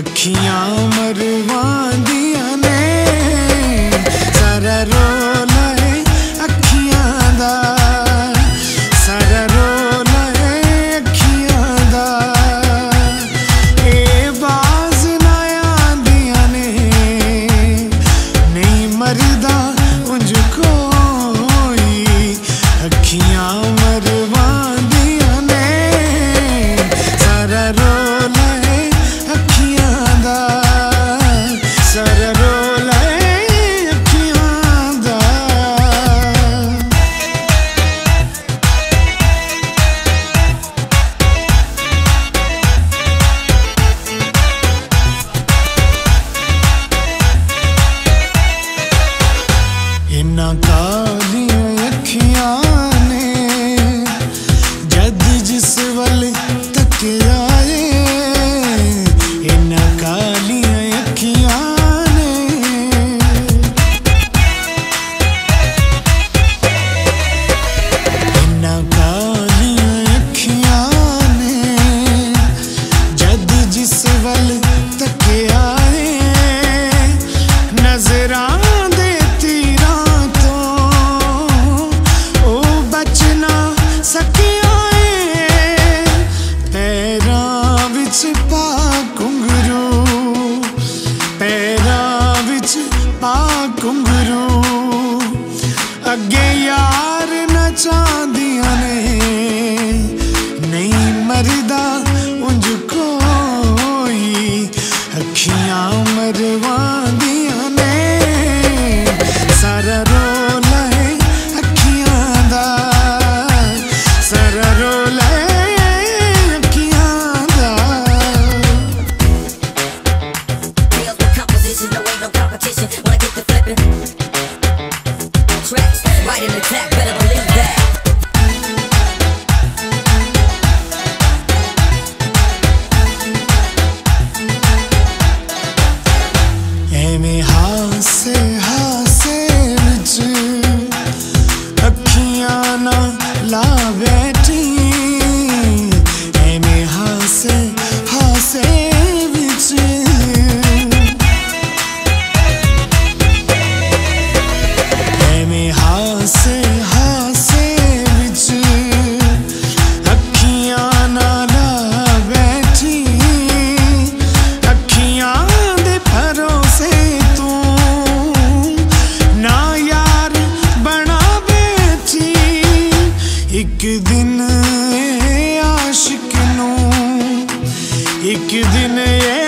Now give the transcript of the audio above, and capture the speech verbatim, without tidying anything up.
अखियां मरवांदियां ने सारा रोला है अखियां दा, सारा रोला है अखियां दा। ए बाज ना आंदियां ने नहीं मरदा उंज कोई, अखियां मरवांदियां ने सारा रोला है अखियां दा, सारा रोला है अखियां दा। इन्ना कालियां अखियां ने जद जिस वल तकिया घुंघरू अगे यार नचांदियां ने नहीं मरदा उंज कोई, अखियां मरवांदियां ने सारा रोला है अखियां दा, सारा रोला है अखियां दा। Right in the tap, better believe that. एवें हासे हासे विच अखियां ना ला बैठी, एवें हासे हासे विच एवें हासे हासे विच अखियां ना ला बैठी, अखियां दे भरोसे तू ना यार बना बैठी। एक दिन आशिक नू, एक दिन